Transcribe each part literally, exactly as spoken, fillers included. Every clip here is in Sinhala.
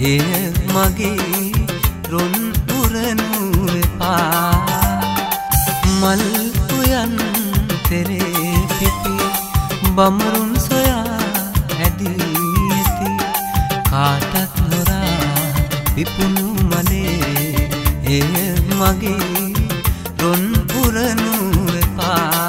එය මගේ රොන් උරනු එපා මල් උයන් තෙරේ පිපි බමුරුන් සොයා ඇදී ඇති කාටත් නොරා විපුණු මනේ එය මගේ රොන් උරනු එපා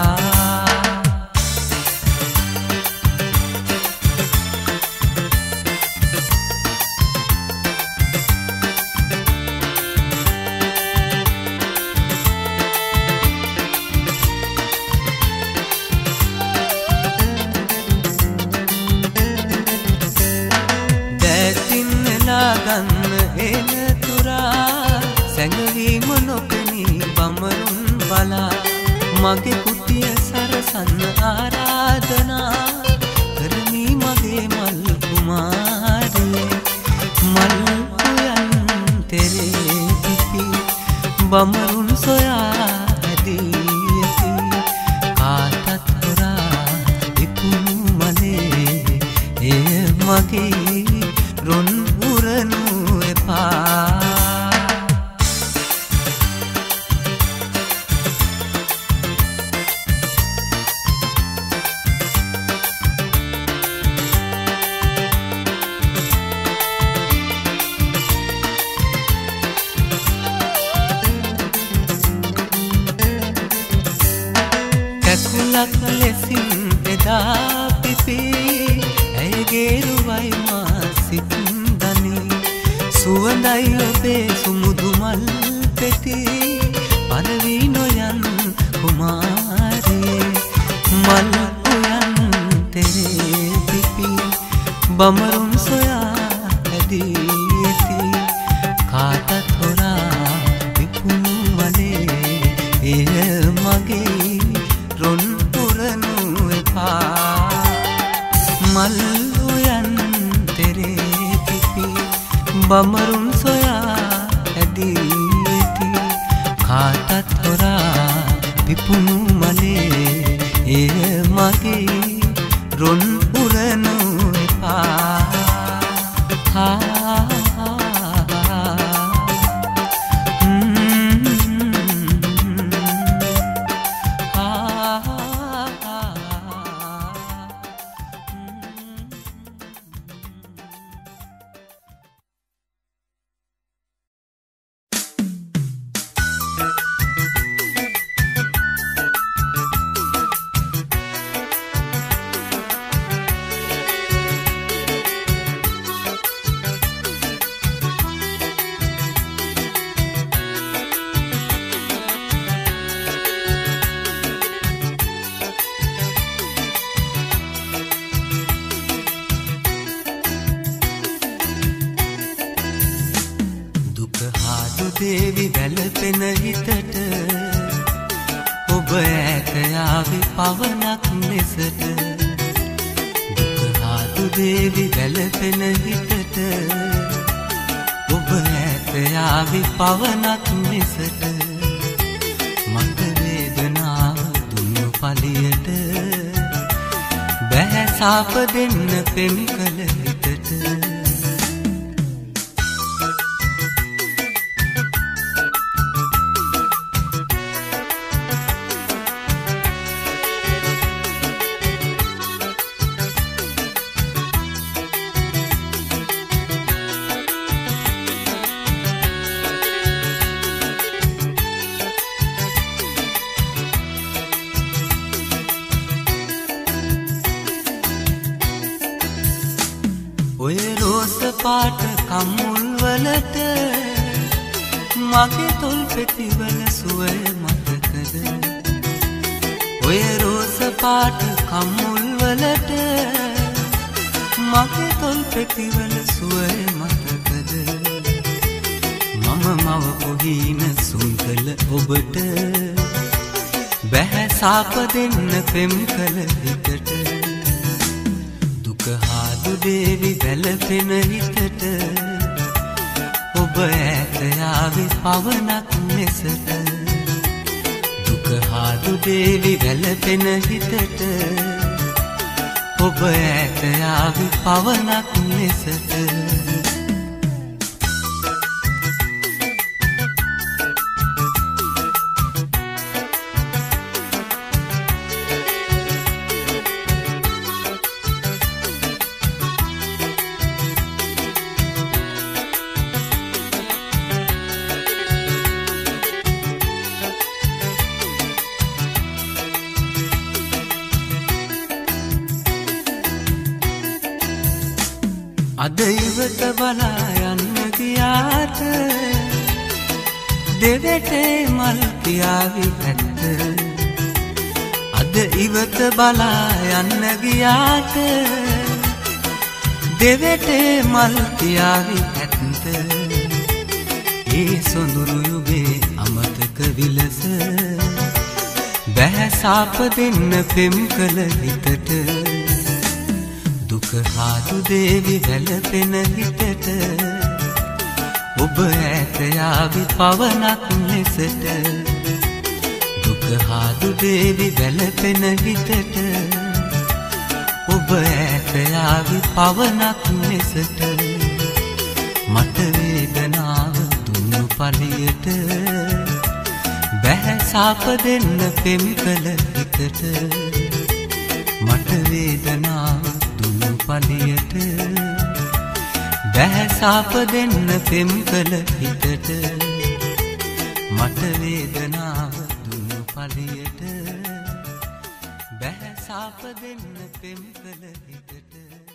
ගන්න එන තුරා සැඟවීම නොපෙනී බමරුන් බලා මගේ කුටිය සරසන්න ආරාධනා කරමි මගේ මල් කුමාරේ මල් උයන් තෙරේ පිපි බමරුන් සොයා ඇදී ඇති කාටත් හොරා විපුණු මනේ එය මගේ රොන් උරනු එපා කැකුලක් ලෙසින් එදා පිපී ඇයගේ රුවයි මා සිත්දනි සුවඳයි ඔබේ සුමුදු මල් පෙති පදවි නොයන් කුමාරේ මල් උයන් තෙරේ පිපි බමරුන් සොයා ඇදී ඇති කාටත් හොරා විපුණු මනේ එය මගේ රොන් උරනු එපා මල් උයන් තෙරේ පිපි බමරුන් සොයා ඇදී ඇති කාටත් හොරා විපුණු මනේ එය මගේ රොන් උරනු එපා දේවි වැළපෙන හිතට ඔබ ඈත යාවි පවනක් ලෙසට දුක හාතු දේවි වැළපෙන හිතට ඔබ ඈත යාවි පවනක් ලෙසට මට වේදනාව දුන්නු පලියට බැහැ සාප දෙන්න පෙම් කළ හිතට ඔය රෝස පාට කම්මුල් වලට මගේ තොල් පෙතිවල සුවය මතකද ඔය රෝස පාට කම්මුල් වලට මගේ තොල් පෙතිවල සුවය මතකද මම මව පොහින සුන්කල ඔබට බැහැ සාප දෙන්න පෙම් කළ හිතට දුක දේවි වැළපෙන හිතට ඔබ ඈත යාවි පවනක් ලෙසට දුක හාදු දේවි වැළපෙන හිතට ඔබ ඈත යාවි පවනක් ලෙසට අද ඉවත බලා යන්න ගියාට දෙවටේ මල් කියාවි ඇත්ත. අද ඉවත බලා යන්න ගියාට දෙවටේ මල් කියාවි ඇත්ත. ඒ සොඳුරු යුගේ අමතක විලස බැහැ සාප දෙන්න පෙම් කළ හිතට. දුක හාදු දේවි වැළපෙන හිතට ඔබ ඈත යාවි පවනක් ලෙසට. දුක හාදු දේවි වැළපෙන හිතට ඔබ ඈත යාවි පවනක් ලෙසට. මට වේදනාව දුන්නු පලියට බැහැ සාප දෙන්න පෙම් කළ හිතට. මට වේදනාව දුන්නු පලියට බැහැ සාප දෙන්න පෙම් කළ හිතට. මට වේදනාව දුන්නු පලියට බැහැ සාප දෙන්න පෙම් කළ හිතට.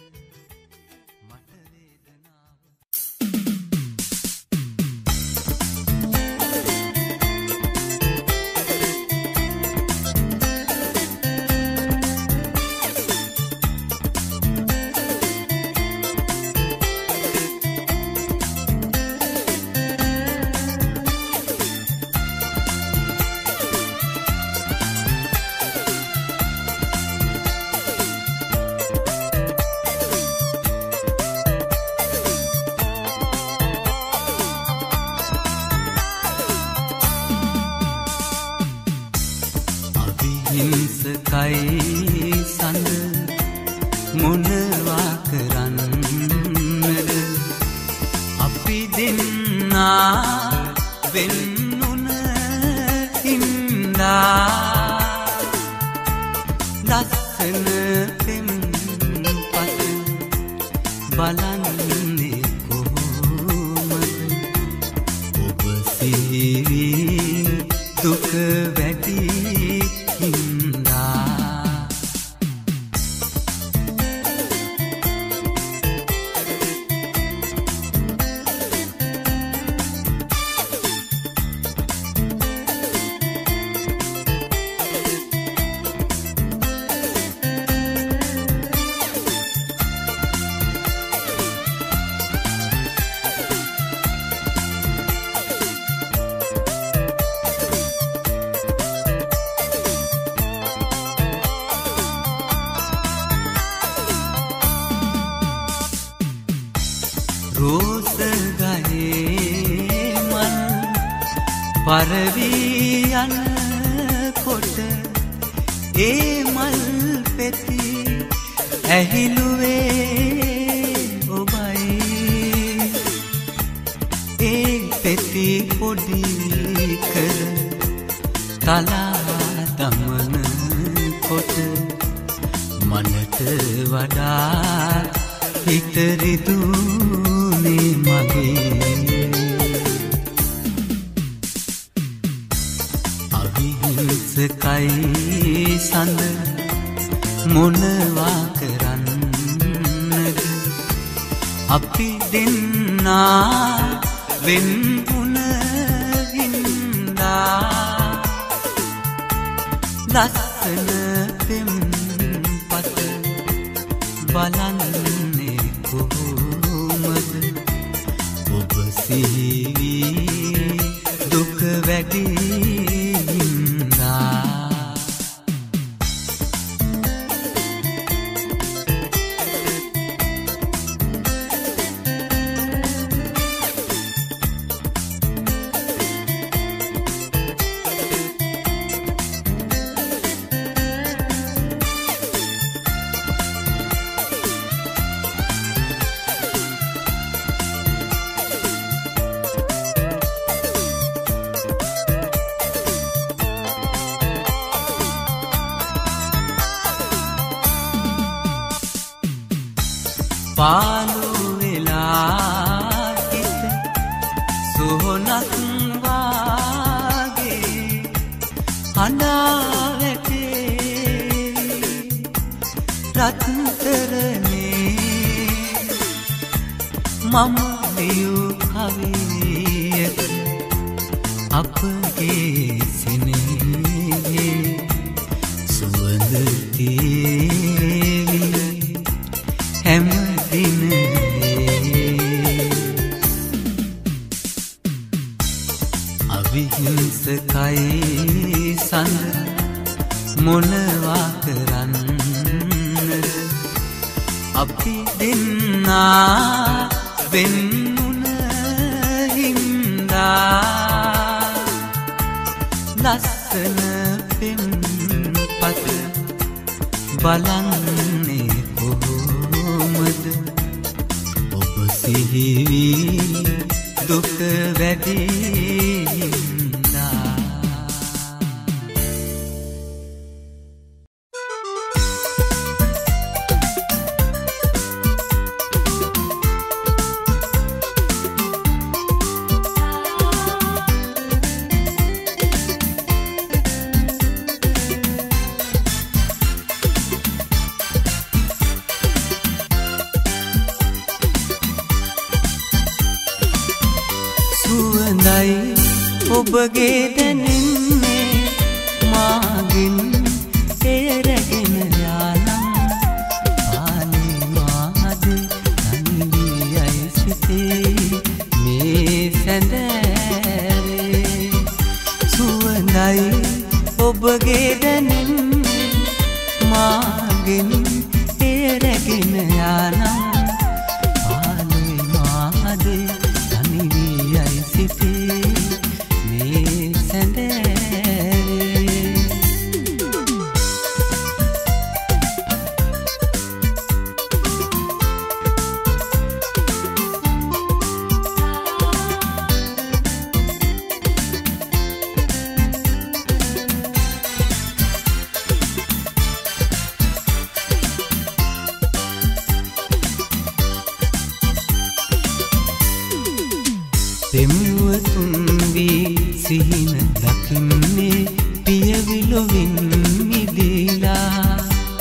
හිංසකයි සඳ මොනවා කරන්නද. අපි දෙන්නා වෙන්නුන හින්දා ලස්සන පෙම් පත බලන්නේ කොහොමද. ඔබ සිහිවී දුක වැඩි රෝස ගහේ මල් පරවී යන කොට ඒ මල් පෙති ඇහිලුවේ ඔබයි. ඒ පෙති පොඩි කර තලා දමන කොට මනට වඩා හිත රිදුනේ මගේ. අවිහිංසකයි සඳ මොනවා කරන්නද. අපි දෙන්නා වෙන්වුන හින්දා ලස්සන පෙම් පත බලන්නේ කොහොමද. ඔබ සිහිවී දුක වැඩි හින්දා. පාලු වෙලා හිත සොහොනක් වාගේ හඬා වැටේ රත්තරනේ මම ලියූ කවියක අපගේ සෙනෙහේ සුවඳ තීවි හැම දිනේ අවිහිංසකයි සඳ මොනවා කරන්නද අපි දෙන්නා වෙන්නුන හින්දා ලස්සන පෙම්පත බලන්නේ කොහොමද ඔබ සිහිවී දුක වැඩි ඔබගේ දැනෙන්නේ මාගෙන් එරගෙන යානම් පානේ මාද තනිවියයි සිතේ මේ සැඳෑරේ සුවඳයි ඔබගේ දැනෙන්නේ මාගෙන් එරගෙන යානම් පානේ මාද තනිවියයි සිතේ සිහින දකින්නේ පියවිලොවින් මිදිලා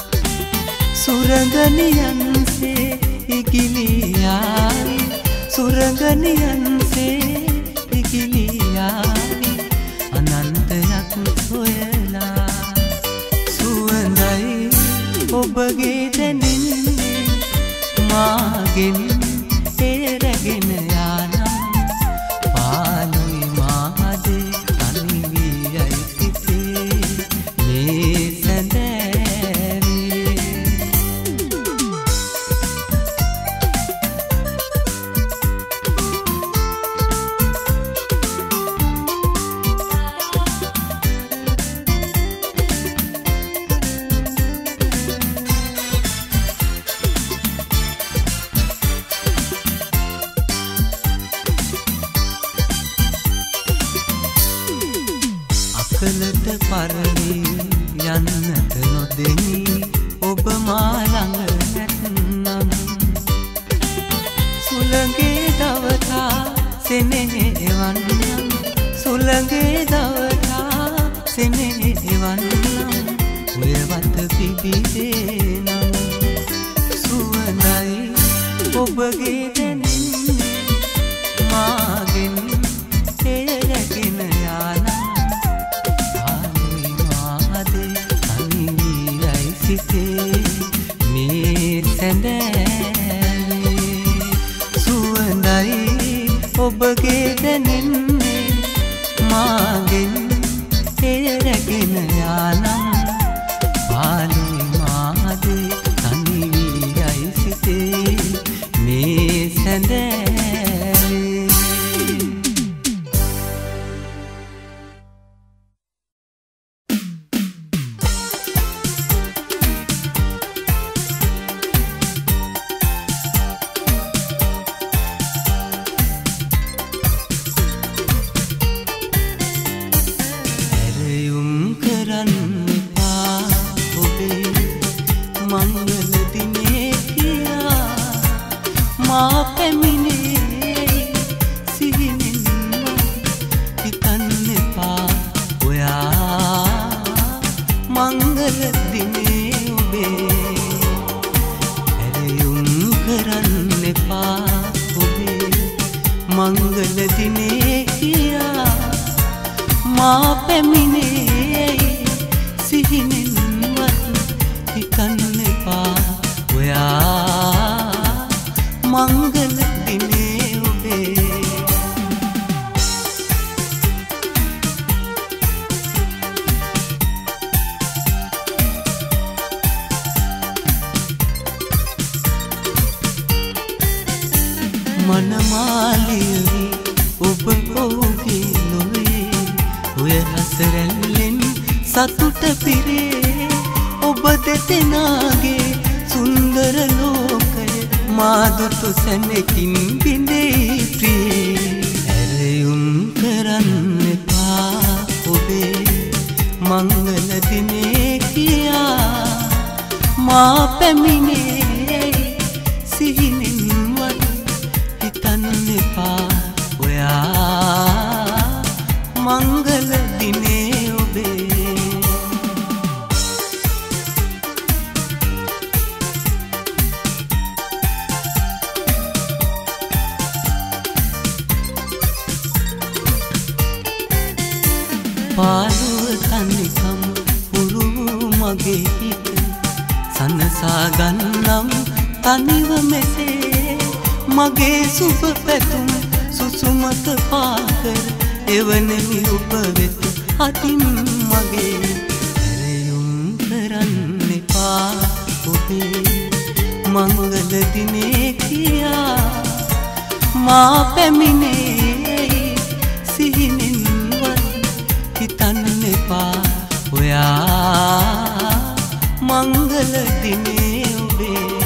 සුරගනියන්සේ ඉගිලියාවි සුරගනියන්සේ ඉගිලියාවි අනන්තයක් සොයලා සුවඳයි ඔබගේ දැනෙන්නේ මාගෙන් එරගෙන යානම් පාලුයි මාදේ තනිවියයි සිතේ මේ සැඳෑවේ අකලට පරවි යන්නට නොදෙනි ඔබ මා ළඟ නැත්නම් සුළඟේ දවතා සෙනෙහෙ එවන්නම් සුළඟේ දවතා සෙනෙහෙ එවන්නම් ඔය වත පිබිදේනම් සුවඳයි ඔබගේ දැනෙන්නේ මාගෙන් එරගෙන යානම් මේ සැඳෑවේ සුවඳයි ඔබගේ දැනෙන්නේ මාගෙන් එරගෙන යානම් පාලුයි මාදේ තනිවියයි සිතේ මේ සැඳෑවේ කරන්න එපා ඔබේ මංගල දිනේ කියා මා පැමිණේ සිහිනෙන්වත් හිතන්න එපා ඔයා මංගල දිනේ ඔබේ මනමාලියවි ඔබ ඔහුගේ නොවේ ඔය හසරැල්ලෙන් සතුට පිරේ ඔබ දෙදෙනාගේ සුන්දර ලෝකය මාදුතු සැනකින් බිඳෙයි ප්‍රියේ ඇරයුම් කරන්න එපා ඔබේ මංගල දිනේ කියා මා පැමිණේ සිහිනෙන්වත් හිතන්න එපා ඔයා මංගල දිනේ ඔබේ පාළුව තනිකම් පුරු මගේ හිත සනසා ගන්නම් තනිව මෙසේ මගේ සුබ පැතුම් සුසුමත පාකර එවනෙමි ඔබ වෙත අතින් මගේ ඇරයුම් කරන්න එපා ඔබේ මංගල දිනේ කියා මා පැමිණේ සිහිනෙන්වත් හිතන්න එපා ඔයා මංගල දිනේ ඔබේ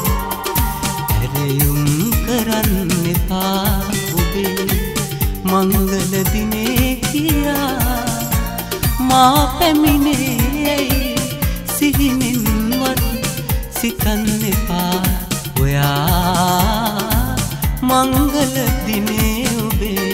ඇරයුම් කරන්න එපා ඔබේ මංගල දිනේ කියා මා පැමිණේ සිහිනෙන්වත් සිතන්න එපා ඔයා මංගල දිනේ ඔබේ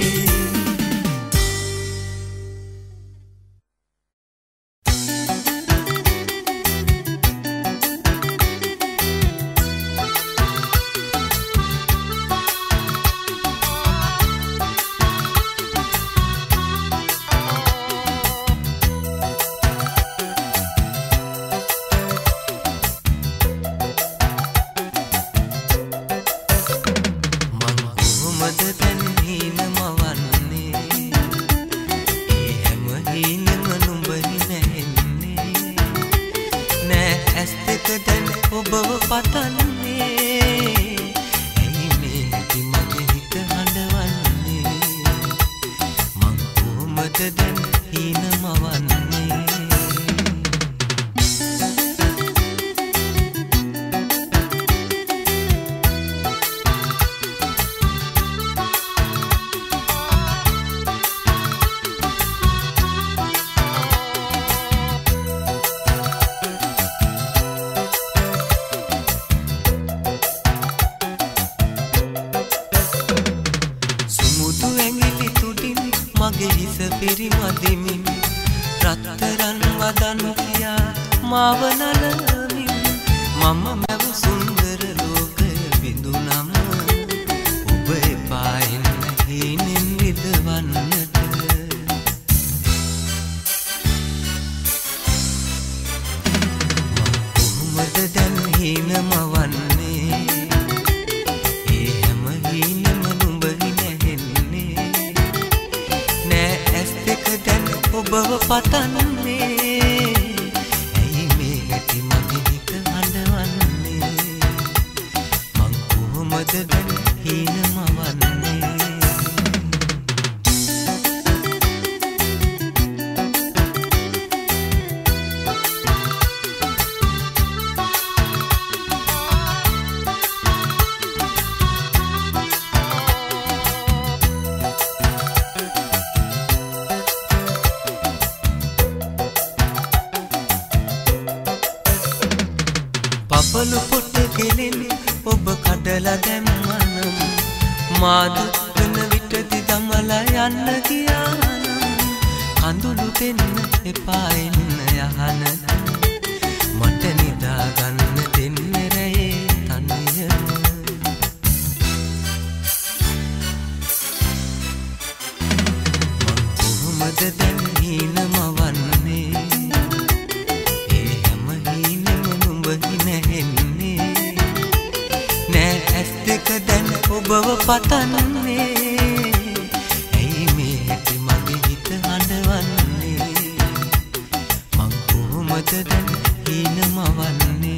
පොළු පොට ගෙලෙන ඔබ කඩලා දැම්මනම් මාදුත් වෙන විටදි දමලා යන්න ගියානම් කඳුළු දෙන්න එපා එන්න යහනට මට නිදා ගන්න දෙන්න රැයේ තනියම දෙක දැන් ඔබව පතන්නේ ඇයි මේ හැටි මගේ හිත හඬවන්නේ මං කොහොමද දැන් හීනමවන්නේ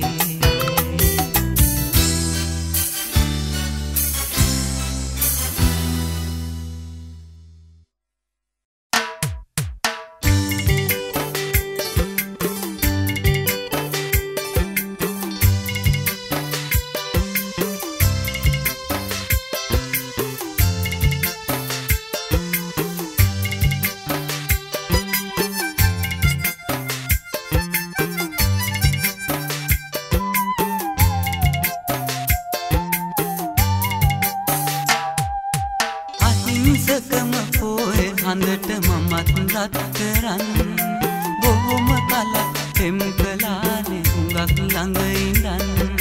අහිංසකම පොය හඳට මමත් රත්තරන් බොහොම කලක් පෙම් කළානේ හුඟක් ළඟ ඉඳන්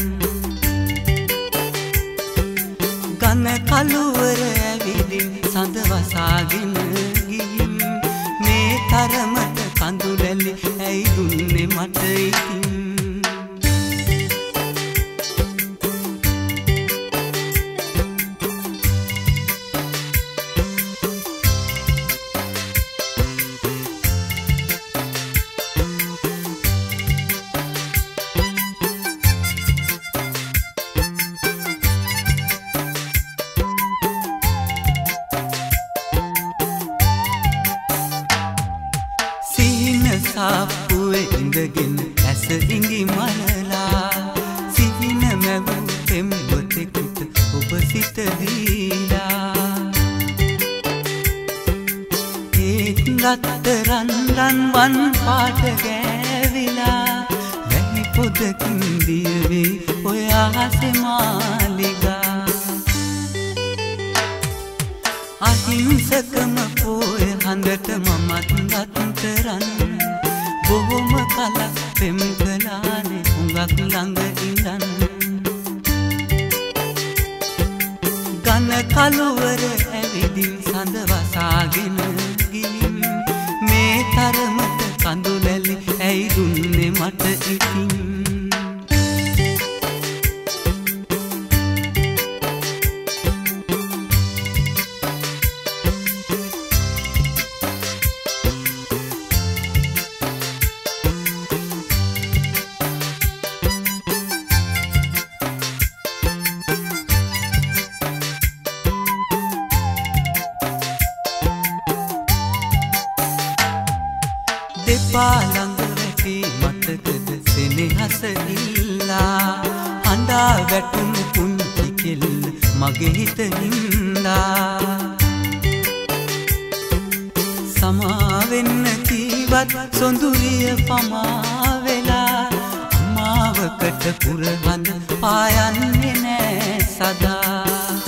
ගන කළුවර ඇවිදින් සඳ වසාගෙන ගිහින් මේ තරමට කඳුලැලි ඇයි දුන්නේ මට ඉතින් සාප්පුවේ ඉඳගෙන ඇස ඉඟි මලලා සිහින මැවූ පෙම්වතෙකුට ඔබ සිත දීලා ඒත් රත්තරන් රන්වන් පාට ගෑවිලා වැහි පොදකින් දියවේ ඔය ආසේ මාලිගා අහිංසකම පොය හඳට මමත් රත්තරන් බොහොම කලක් පෙම් කළානේ හුඟක් ළඟ ඉඳන් ගන කළුවර ඇවිදින් සඳ වසාගෙන ගිහින් මේ තරමට කඳුලැලි ඇයි දුන්නේ මට ඉතින් දෙපා ළඟ වැටි මතකද සෙනෙහස ඉල්ලා හඬා වැටුණු පුංචි කෙල්ල මගේ හිත හින්දා සමා වෙන්න කීවත් සොඳුරිය පමා වෙලා අමාවකට පුරහඳ පායන්නේ නෑ සදා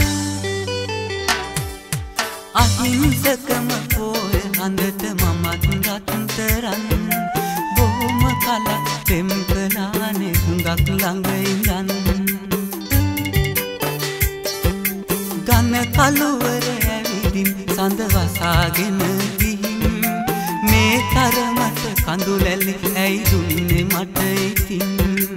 අහිංසකම පොය හඳට මමත් රත්තරන් බොහොම කලක් පෙම් කළානේ හුඟක් ළඟ ඉඳන් ගන කළුවර ඇවිදින් සඳ වසාගෙන ගිහින් මේ තරමට කඳුලැලි ඇයි දුන්නේ මට ඉතින්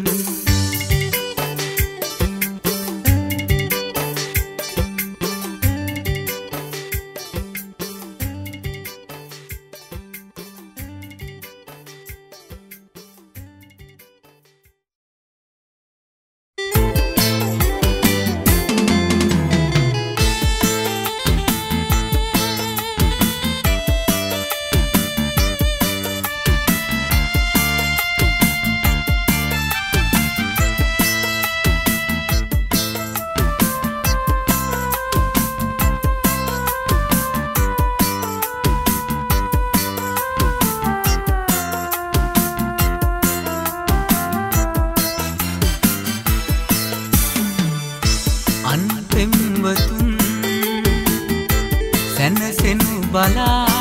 බලා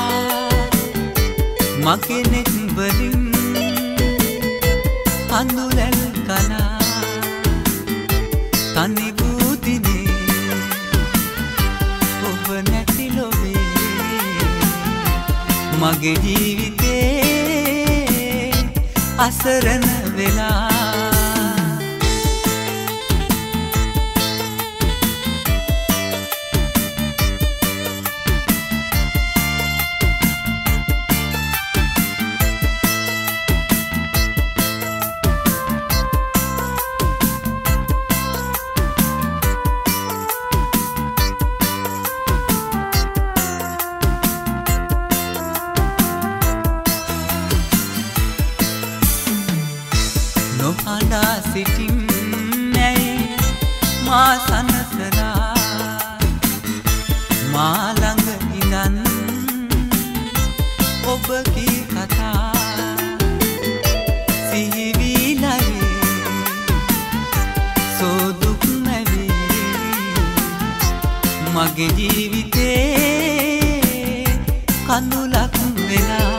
මගේ නෙත් වලින් අඳුලල් කලා තනි බුදිනේ ඔබ නැති ලොවේ මගේ ජීවිතේ අසරණ වෙලා මා ළඟ ඉඳන් ඔබ කී කතා සිහිවිලයි සෝදුක් නැවේ මගේ ජීවිතේ කඳුලක් වෙලා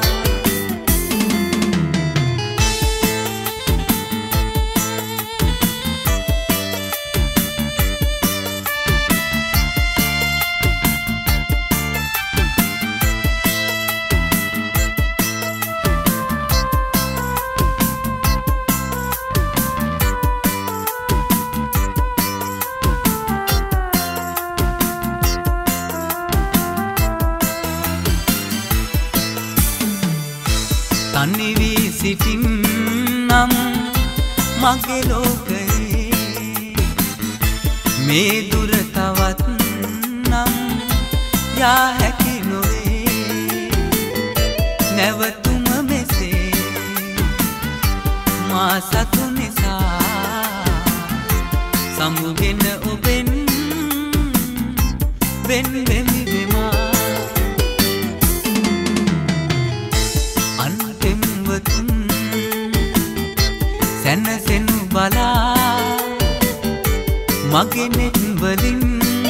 තනිවී සිටින්නම් මගේ ලෝකයේ මේ දුර තවත් නම් යා හැකි නොවේ නැවතුම මෙසේ මා සතු නිසා සමුගෙන ඔබෙන් වෙන් වෙමි වෙමා සැනසෙනු බලා මගේ නෙත් වලින්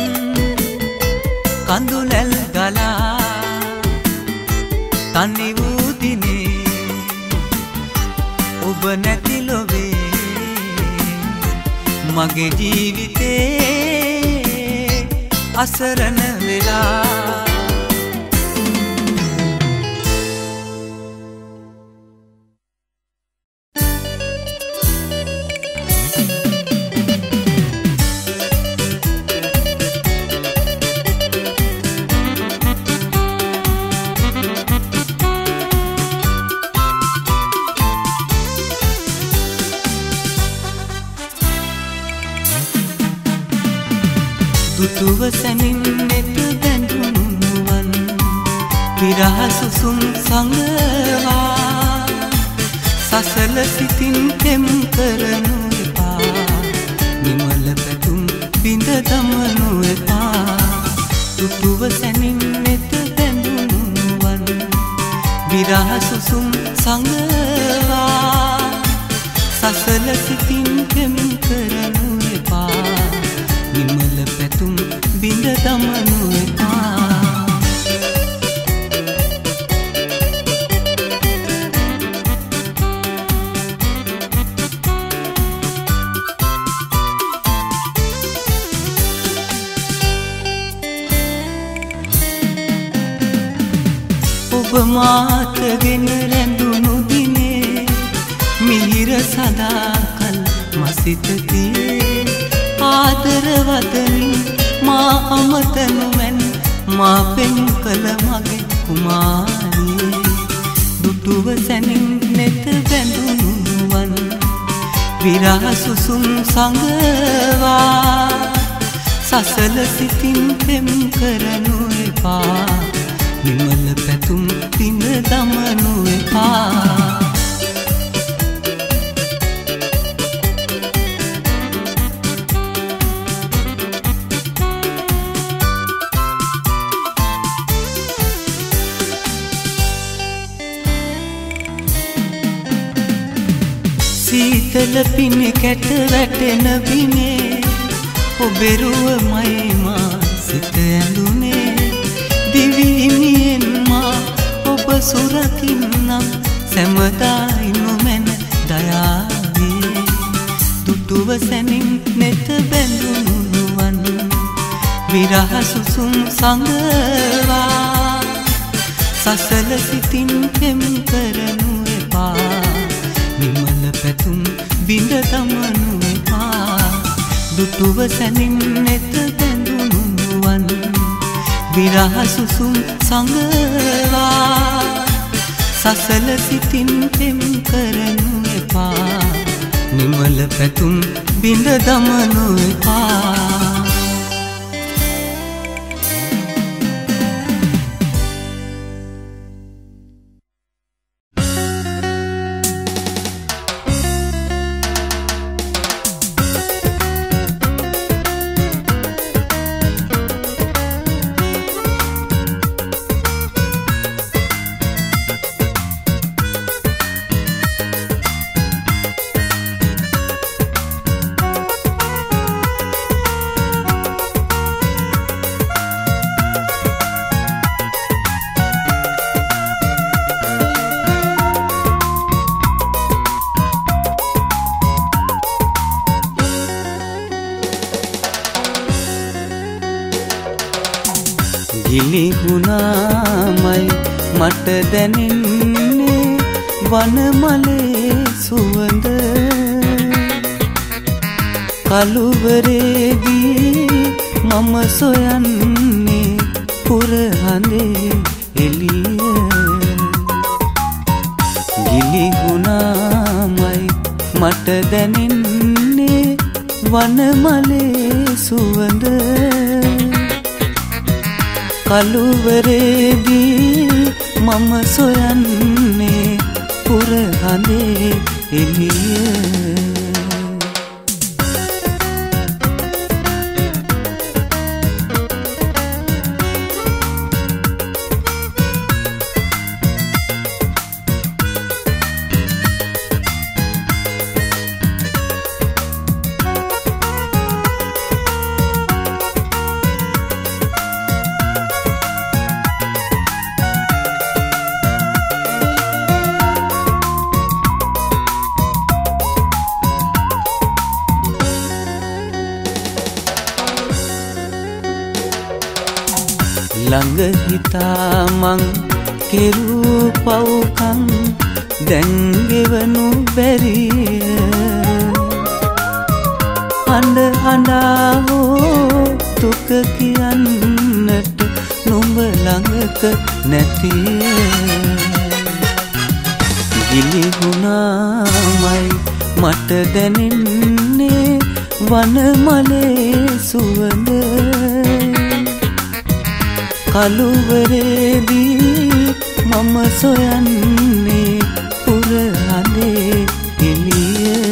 කඳුලැල් ගලා තනි වූ දිනේ ඔබ නැති ලොවේ මගේ ජීවිතේ අසරණ වෙලා දුටුව සැනින් නෙත බැඳුණු නුවන් විරහ සුසුම් සංගවා සසල සිතින් තෙම් කරනු එපා නිමල පැතුම් බිඳ දමනු එපා දුටුව සැනින් නෙත බැඳුණු නුවන් විරහ සුසුම් සංගවා සසල සිතින් තෙම් කරනු එපා නිමල පැතුම් බිඳ දමනු එපා ඔබ මාතගෙන රැඳුණු දිනේ මිහිර සදාකල් මසිතතියේ ආදරවදනින් මා අමතනු මැන් මා පෙම් කළ මගේ කුමාරියේ දුටුව සැනින් නෙත බැඳුණු නුවන් විරහ සුසුම් සංගවා සසල සිතින් පෙම් කරනු එපා නිමල පැතුම් පිඳ දමනු එපා සීතල පිණි කැට වැටෙන බිනේ ඔබෙරුව මයි මා සිත ඇඳුනේ දිවිහිමියෙන් මා ඔබ සුරකින්නම් සැමදායි නොමැන දයාවේ දුටුව සැනින් නෙත බැඳුණු නුවන් විරහ සුසුම් සංගවා සසල සිතින් පෙම් කරනු එපා නිමල පැතුම් බිඳ දමනු එපා දුටුව සැනින් නෙත බැඳුණු නුවන් විරහ සුසුම් සංගවා සසල සිතින් පෙම් කරනු එපා නිමල පැතුම් බිඳ දමනු එපා ගිලිහුණාමයි මට දැනෙන්නේ වනමලේ සුවඳ කළුවරේදී මම සොයන්නේ පුරහඳේ එළිය ගිලිහුණාමයි මට දැනෙන්නේ වනමලේ සුවඳ කළුවරේදී මම සොයන්නේ පුරහඳේ එළිය ළඟ හිතා මං කෙරූ පව්කම් දැන් ගෙවනු බැරිය අඬ අඬා හෝ දුක කියන්නට නුඹ ළඟක නැතිය ගිලිහුණාමයි මට දැනෙන්නේ වනමලේ සුවඳ කළුවරේදී මම සොයන්නේ පුරහඳේ එළිය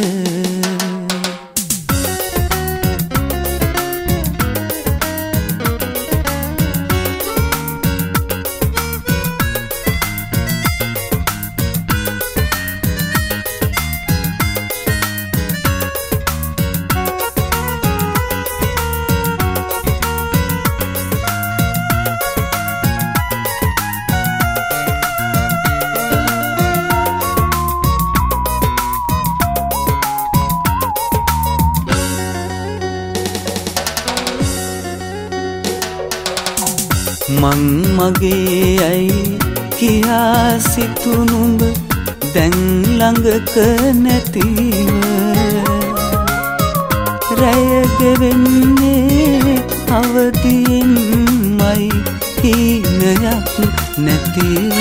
මං මගේ ඇයි කියා සිතුනුඹ දැන් ළඟක නැතිව රැය ගෙවෙන්නේ අවදියෙන්මයි හීනයක් නැතිව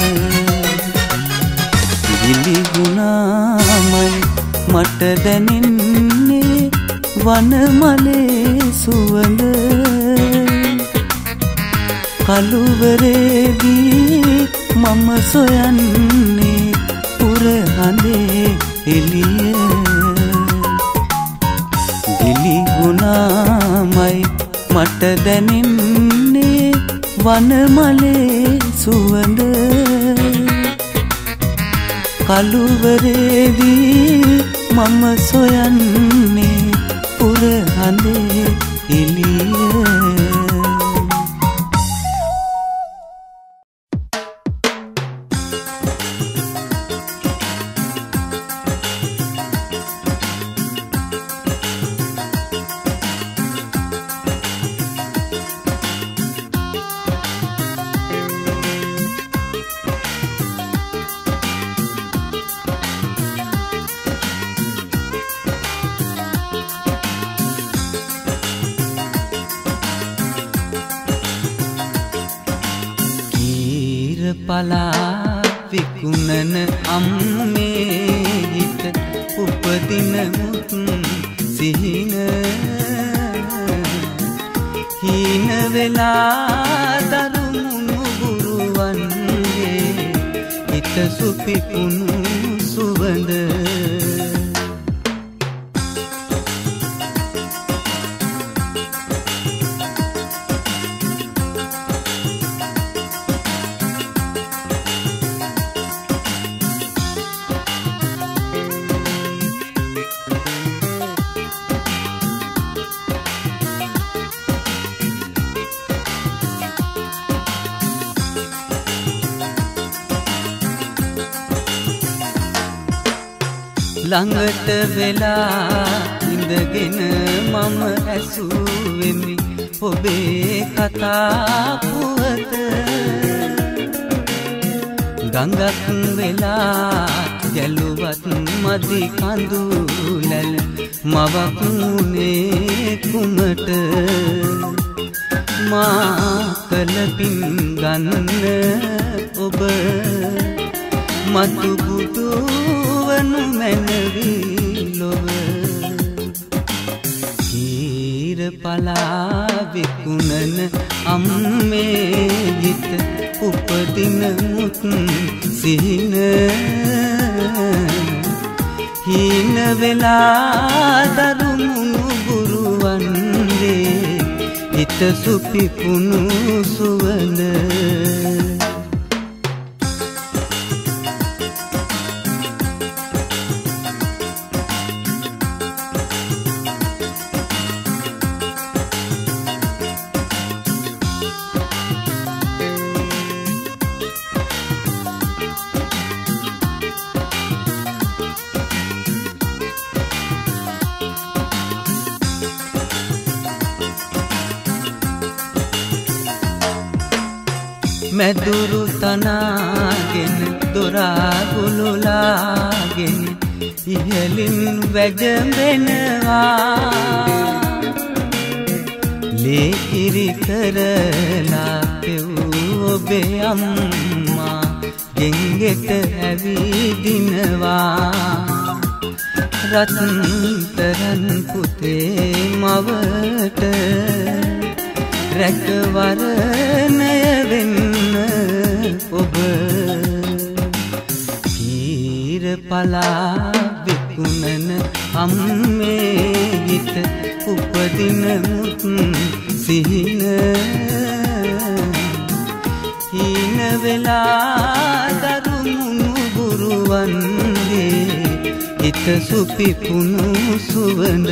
ගිලිහුණාමයි මට දැනෙන්නේ වනමලේ සුවඳ කළුවරේදී මම සොයන්නේ පුරහඳේ එළිය ගිලිහුණාමයි මට දැනෙන්නේ වනමලේ සුවඳ කළුවරේදී මම සොයන්නේ පුරහඳේ එළිය පලා විකුණන අම්මේ හිත උපදින මුත් සිහින හීන වෙලා දරුමුණු ගුරුවන්ගේ හිත සුපිකුණු සුවඳ ළඟට වෙලා ඉඳගෙන මම ඇසුවෙමි ඔබේ කතා පුවත ගඟක් වෙලා ගැලුවත් මදි කඳුලැල් මවක් උනේ කුමට මා කළ පින් ගන්න ඔබ මතු බුදු වනු මැනවි ලොව කීර පලා විකුණන අම්මේ හිත උපදින මුත් සිහින හීන වෙලා දරුමුණු බුරුවන්ගේ හිත සුපිපුණු සුවන මැදුරු තනාගෙන දොරා ගුලුලාගෙන ඉහලින් වැජඹෙනවා ලේකිරි කරලා පෙව් ඔබේ අම්මා ගෙන්ගෙට ඇවිදිනවා රත්තරන් පුතේ මවට රැකවරණය වෙන්න ඔබ කීර පලා විකුණන අම්මේ හිත උපදින මුත් සිහින හීන වෙලා දරුමුණු බුරුවන්ගේ හිත සුපිපුණු සුවඳ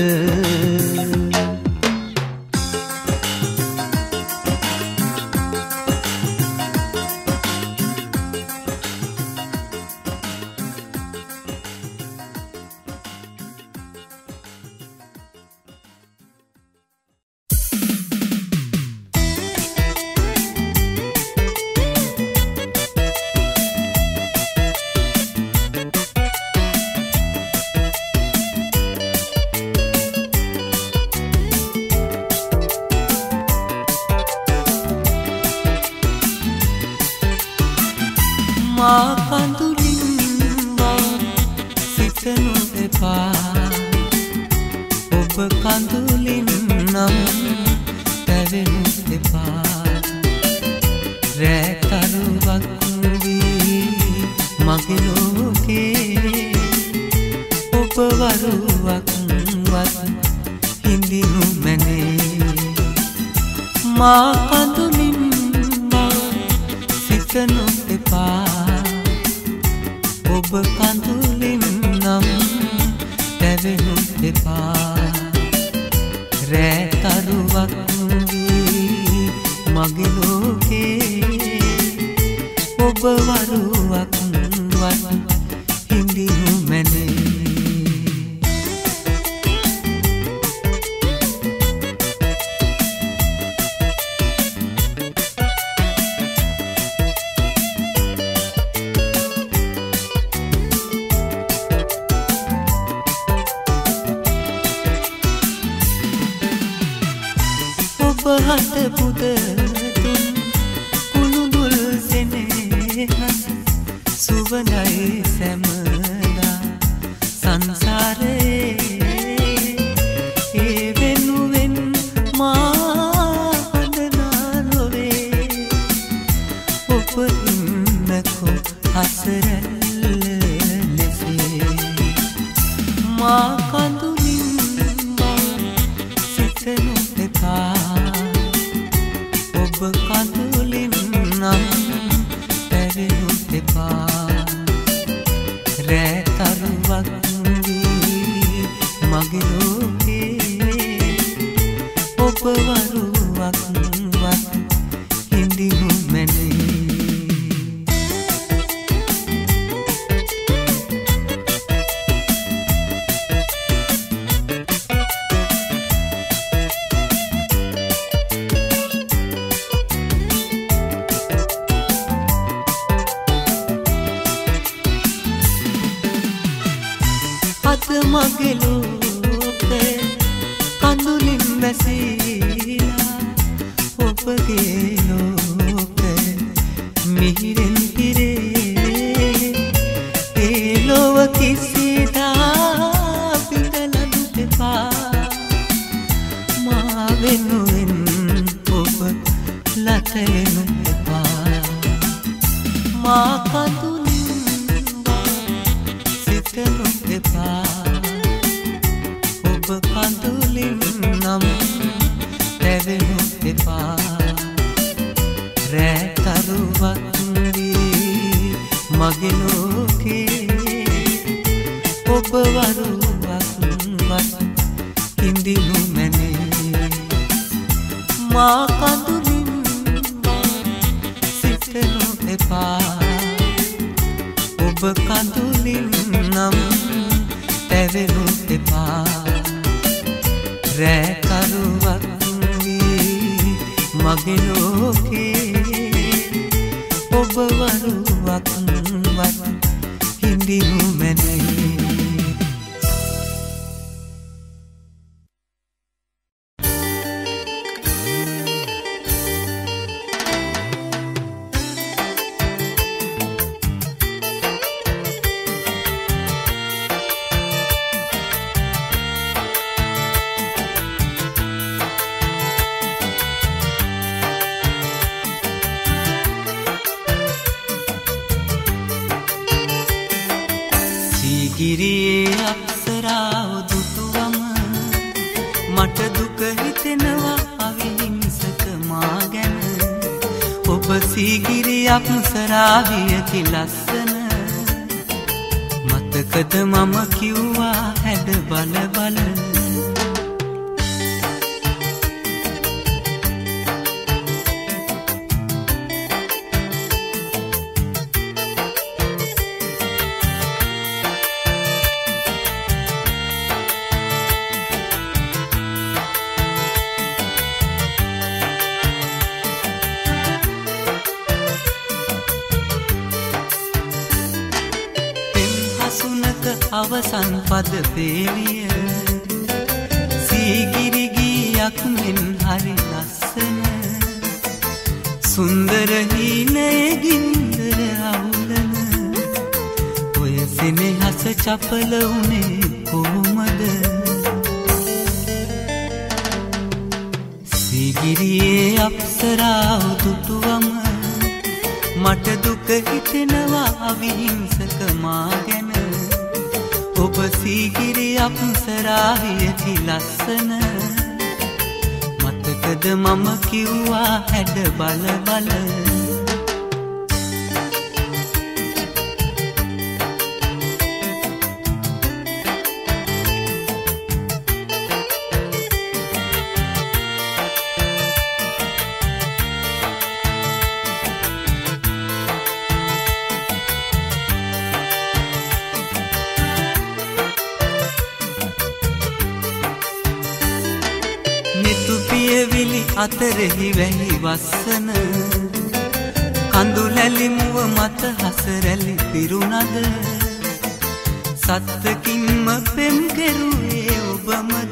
මා කඳුලින් සිතනු එපා ඔබ කඳුලින් නම් තැවෙනු එපා රැකරුවක් වී මගේ ලෝකේ ඔබ වරුවක් වත් හිඳිනු මැනේ මා කඳුලින් සිතනු එපා ඔබ කඳුලින් නම් තැවෙනු එපා රැකරුවක් වී මගේ ලෝකේ ඔබ වරුවක් වත් හිඳිනු මැනේ හත පුදතුන් කුළුදුල් සෙනෙහස සුවඳයි සැමදා සංසාරේ ඒ වෙනුවෙන් මා හඳනා ලොවේ ඔබ ඉන්නකෝ හසරැල්ල ලෙසේ මා කඳුලින් සිතනු එපා ඔබ කඳුලින් නම් තැවෙනු එපා රැකරුවක් වී මගේ ලෝකේ ඔබ වරුවක් වත් හිඳිනු මැනේ මගේ ලෝකය කඳුලින් වැසීලා ඔබගේ ලෝකය මිහිරෙන් පිරේ ඒ ලොව කිසිදා පිටලනු එපා මා වෙනුවෙන් ඔබ ලතයනු එපා මා කඳුලින් සිතනු එපා ඔබ කඳුලින් නම් තැවෙනු එපා රැකරුවක් වී මගේ ලෝකේ ඔබ වරුවක් වත් හිඳිනු මැනේ මා කඳුලින් සිතනු එපා ඔබ කඳුලින් නම් තැවෙනු එපා රැකරුවක් වී මගේ ලෝකේ ඔබ වරුවක් වත් හිඳිනු මැනේ ගිරියේ අප්සරාව දුටුවම මට දුක හිතෙනවා අවිහිංසක මා ගැන ඔබ සීගිරි අප්සරාවියකි ලස්සන මතකද මම කිව්වා හැඩ බල බල අවසන් පද පේලිය සීගිරි ගීයක් මෙන් හරි ලස්සන සුන්දර හීනයේ ගින්දර අවුලන ඔය සෙනෙහස චපල උනේ කොහොමද සීගිරියේ අප්සරාව දුටුවම මට දුක හිතෙනවා අවිහිංසක මා ගැන ඔබ සීගිරි අප්සරාවියකි ලස්සන මතකද මම කිව්වා හැඩ බල බල අතරෙහි වැහි වස්සන කඳුලැලි මුව මත හසරැලි පිරුණද සත්තකින්ම පෙම් කෙරුවේ ඔබමද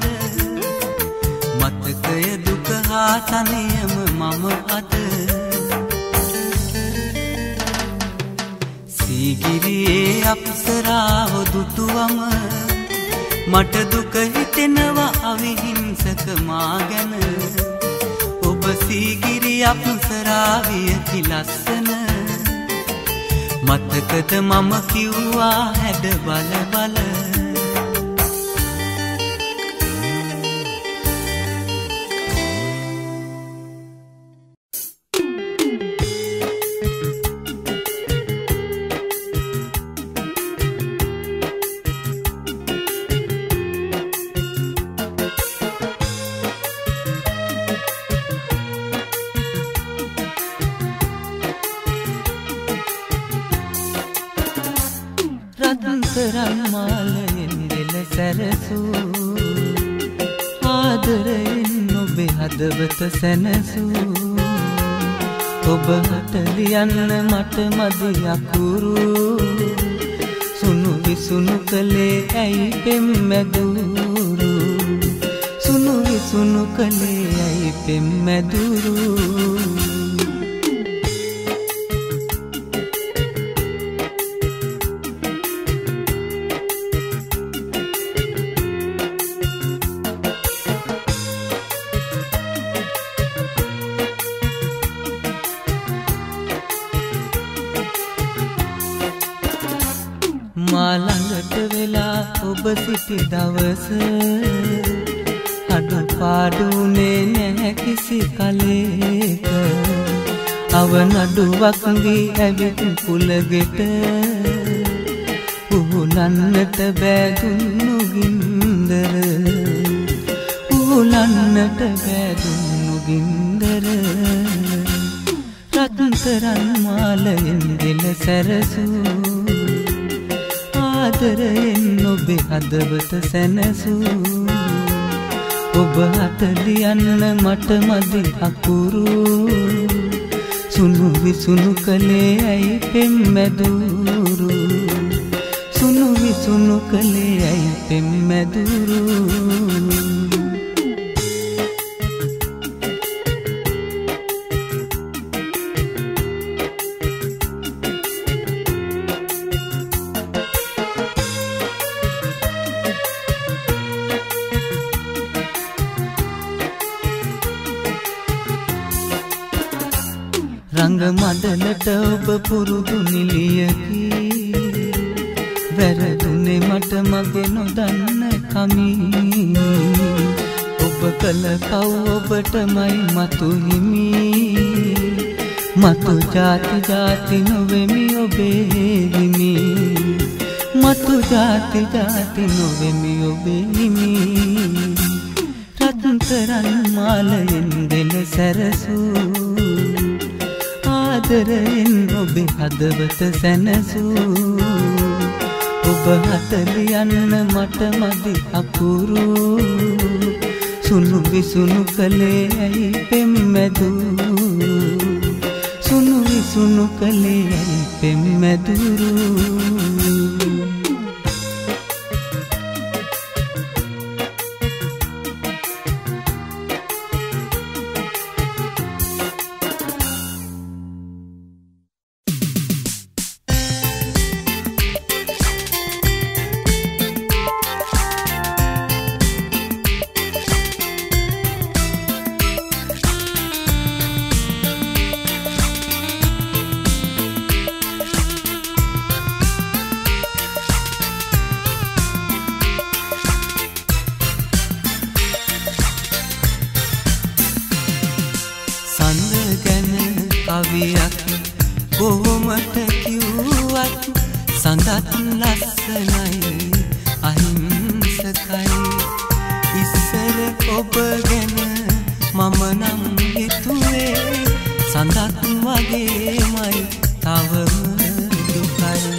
මතකය දුක හා තනියම මම අද සීගිරියේ අප්සරාව දුටුවම මට දුක හිතෙනවා අවිහිංසක මා ගැන ඔබ සීගිරි අප්සරාවියකි ලස්සන මතකද මම කිව්වා හැඩ බල බල රත්තරන්මාලයෙන් දෙල සැරසූ ආදරයෙන් ඔබේ හදවත සැනසූ ඔබ හට ලියන්න මට මදි අකුරු සුණු විසුණු කලේ ඇයි පෙම්මැදුරු සුණු විසුණු කලේ ඇයි පෙම්මැදුරු ළඟට වෙලා ඔබ සිටි දවස අඩු පාඩුනේ නැහැ කිසි කලෙක අවනඩුවක් වී ඇවිත් කුලගෙට උහුලන්නට බෑදුන්නු ගින්දර උහුලන්නට බෑදුන්නු ගින්දර රත්තරන් මාලයෙන් දෙල සැරසූ ආදරයෙන් ඔබේ හදවත සැනසූ ඔබ හට ලියන්න මට මදි අකුරු සුණු විසුණු කලේ ඇයි පෙම්මැදුරු සුණු විසුණු කලේ ඇයි පෙම්මැදුරු රංග මඩලට ඔබ පුරුදු නිලියකි වැරදුනේ මට මගේ නොදන්න කමී ඔබ කළ පව් ඔබටමයි මතු හිමි මතු ජාති ජාති නොවෙමි ඔබේ හිමි මතු ජාති ජාති නොවෙමි ඔබේ හිමි රත්තරන් මාලයෙන් දෙල සැරසූ ආදරයෙන් ඔබේ හදවත සැනසූ ඔබ හට ලියන්න මට මදි අකුරු සුණු විසුණු කලේ ඇයි පෙම්මැදුරු සුණු විසුණු කලේ ඇයි පෙම්මැදුරු කවියක් කොහොමට කිව්වත් සඳත් ලස්සනයි අහිංසකයි ඉස්සර ඔබ ගැන මම නම් හිතුවේ සඳත් වගේමයි තවම දුකයි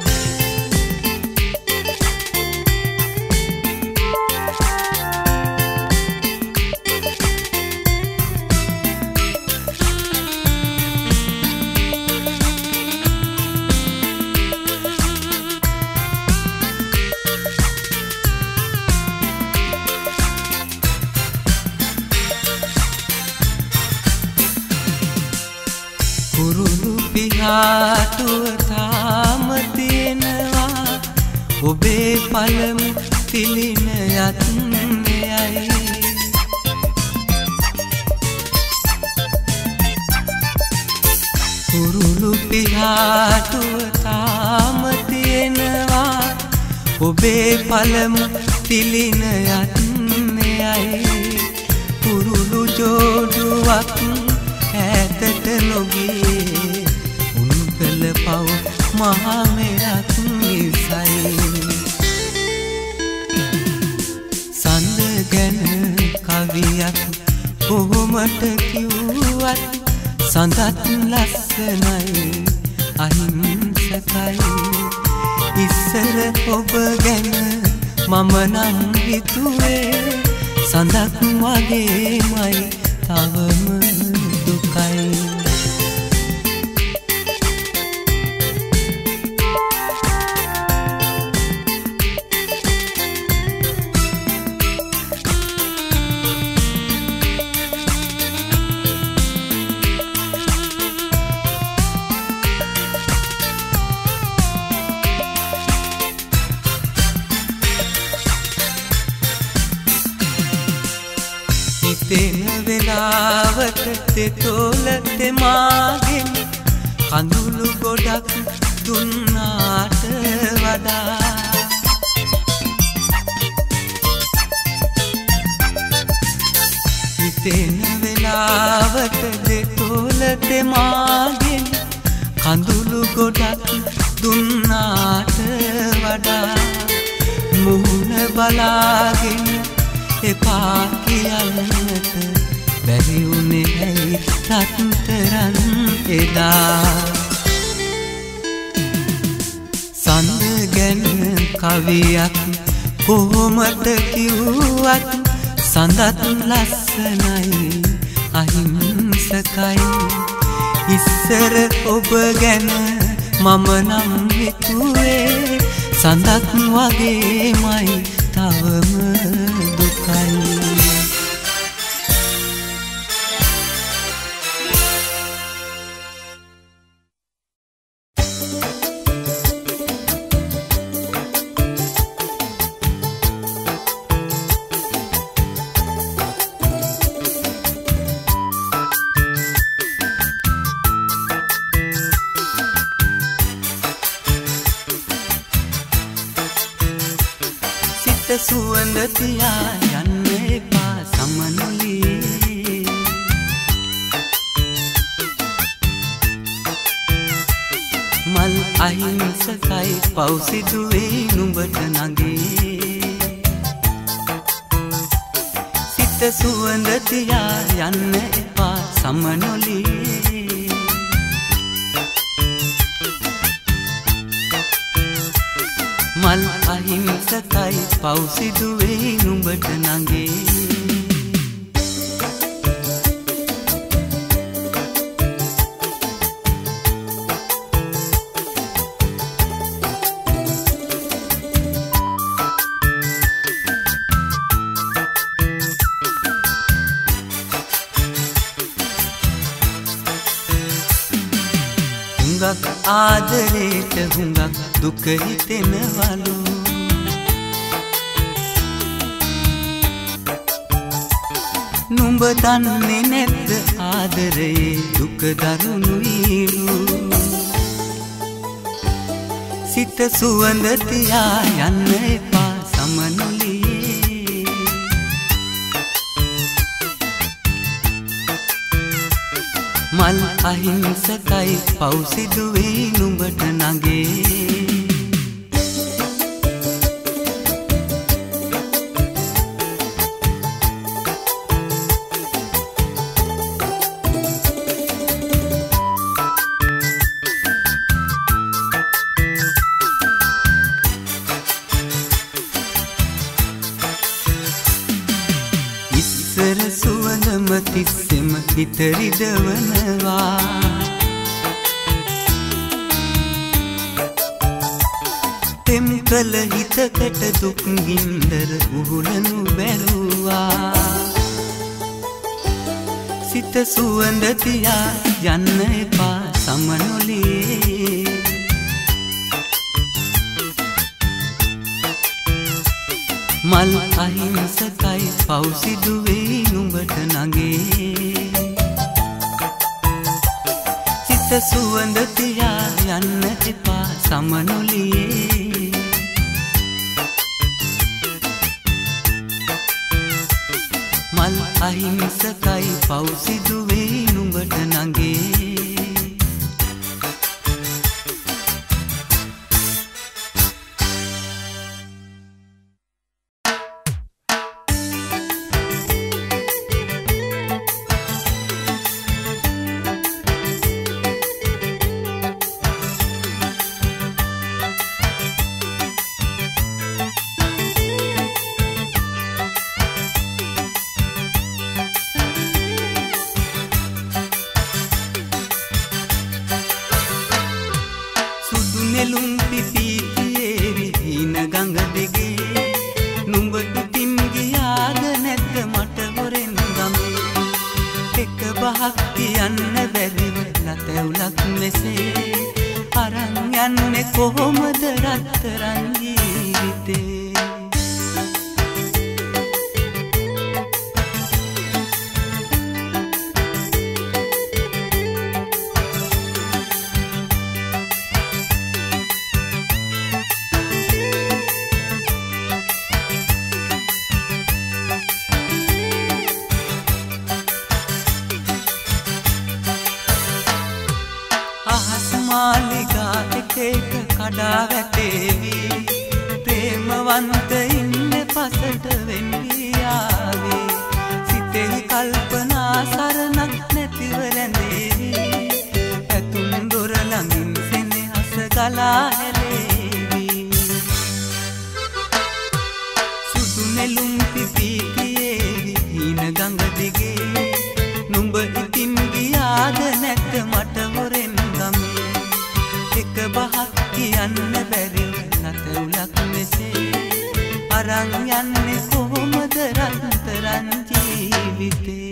කුරුළු පිහාටුව තාම තියෙනවා ඔබේ පළමු තිලින යත්නයයි කුරුළු පිහාටුව තාම තියෙනවා ඔබේ පළමු තිලින යත්නයයි කුරුළු ජෝඩුවක් ඈතට නොගියේ උන් කළ පව් මහා මෙරක් නිසයි සඳ ගැන කවියක් කොහොමට කිව්වත් සඳත් ලස්සනයි අහිංසකයි ඉස්සර ඔබ ගැන මම නම් හිතුවේ සඳක් වගේමයි තවම දුකයි වෙලාවට තෙතෝල තෙමාගෙන කඳුළු ගොඩක් දුන්නාට වඩා හිතෙන වෙලාවට තෙතෝල තෙමාගෙන කඳුළු ගොඩක් දුන්නාට වඩා මුහුණ බලාගෙන එපා කියන්නට බැරි වුණේ ඇයි රත්තරන් එදා සඳ ගැන කවියක් කොහොමද කිව්වත් සඳත් ලස්සනයි අහිංසකයි ඉස්සර ඔබ ගැන මම නම් හිතුවේ සඳක් වගේමයි තවම දුකයි සුවඳ තියා යන්න එපා සමනොලී මල් අහිංසකයි පෞසිදුවේ නුඹට නගේ සිත සුවඳ තියා යන්න එපා සමනොලී මල් අහිංසකයි පෞසිදුවේ නුඹට නගේ හුඟක් ආදරේට හුඟක් දුක හිතෙනවලු නුඹ දන්නේ නැද්ද ආදරේ දුක දරුණුයිලු සිත සුවඳ තියා යන්න එපා සමනොලී මල් අහිංසකයි පෞසිදුවේ නුඹට නගේ ඉස්සර සුවඳම තිස්සෙම හිත රිදවනවා තෙම් කළ හිතකට දුක් ගින්දර උහුලනු බැලුවා සිත සුවඳ තියා යන්න එපා සමනොලී මල් අහිංසකයි පෞසිදුවේ නුඹට නගේ සිත සුවඳ තියා යන්න එපා සමනොලියේ මල් අහිංසකයි පෞසිදුවේ නුඹට නගේ මාලිගා එක එක කඩා වැටේවි ප්‍රේමවන්ත ඉන්නේ පසට වෙන්නේ ආවේ සිතෙහි කල්පනා සරණක් නැතිව රැඳේවි ඇතුම් දොර ළඟින් සෙනෙහස ගලා හැලේවි සුදු නෙළුම් පිපි කියේවි හීන ගඟ දිගේ නුඹ ඉතින් ගියාද නැත මට හොරෙන් ගමේ එක බහක් කියන්න බැරි නැත උලක් මෙසේ අරන් යන්නේ කොහොමද රන්තරන් ජීවිතේ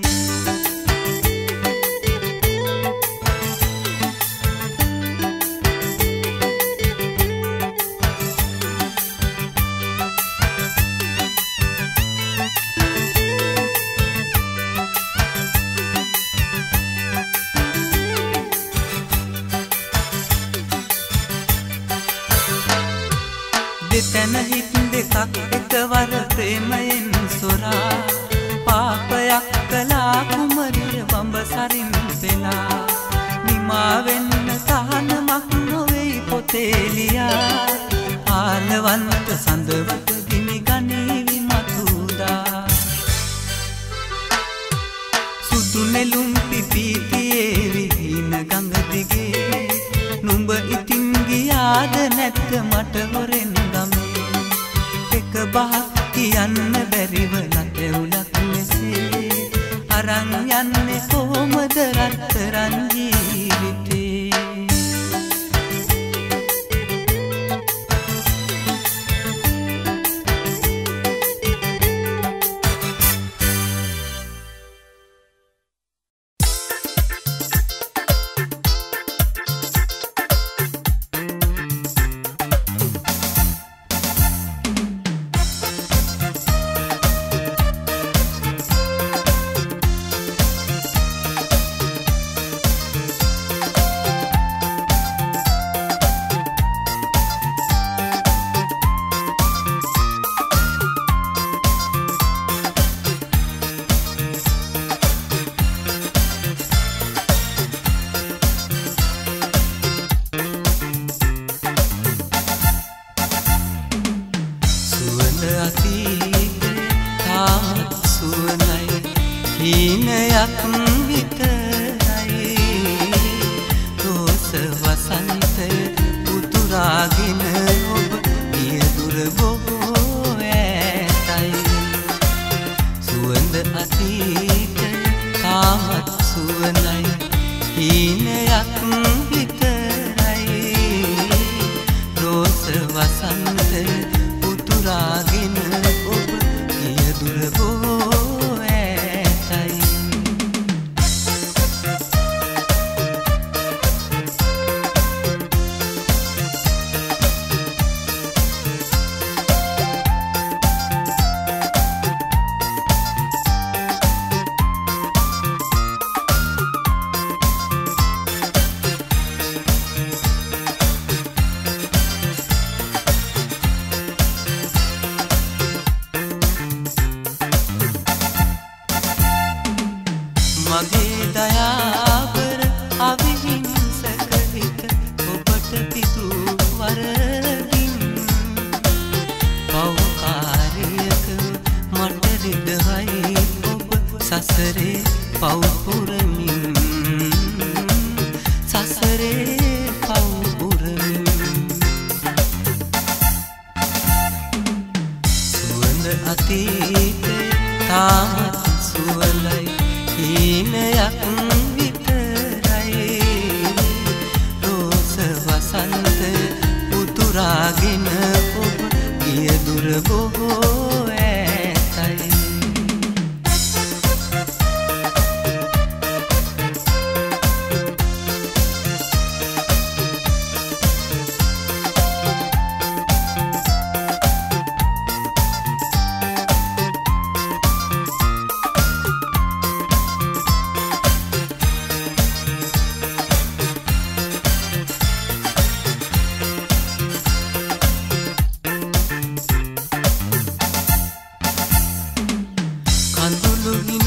දෙතන හිත් දෙකක් එකවර ප්‍රේමයෙන් සොරා පාපයක් කළා කුමරිය බඹසරින් වෙලා නිමා වෙන්න තහනමක් නොවේයි පොතේ ලියා ආලවන්ත සඳවක ගිනි ගනීවි මතුදා සුදු නෙළුම් පිපි තියේවි හීන ගඟ දිගේ නුඹ ඉතින් ගියාද නැත්ද මට හොරෙන් ගමේ එක බහක් කියන්න බැරිව නැතෙවුලක් මෙසේ අරන් යන්නේ කොහොමද රත්තරන් ජීවිතේ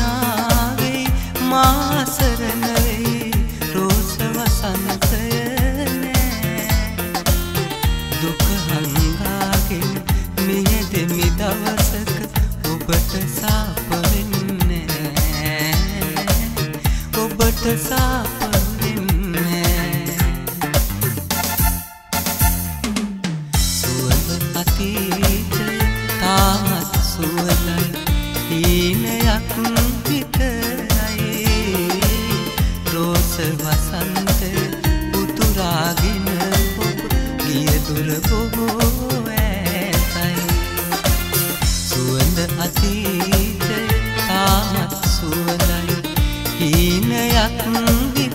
මාසරණවේ රෝස වසන්තය සුවඳ සාපවෙන්නේ සුවඳ අතීතය තාමත් සුවඳයි හීනයක් විතරයි රෝස වසන්ත උතුරාගෙන ඔබ ගිය දුර බොහෝ ඈතයි සුවඳ අතීතය තාමත් සුවඳයි හීනයක්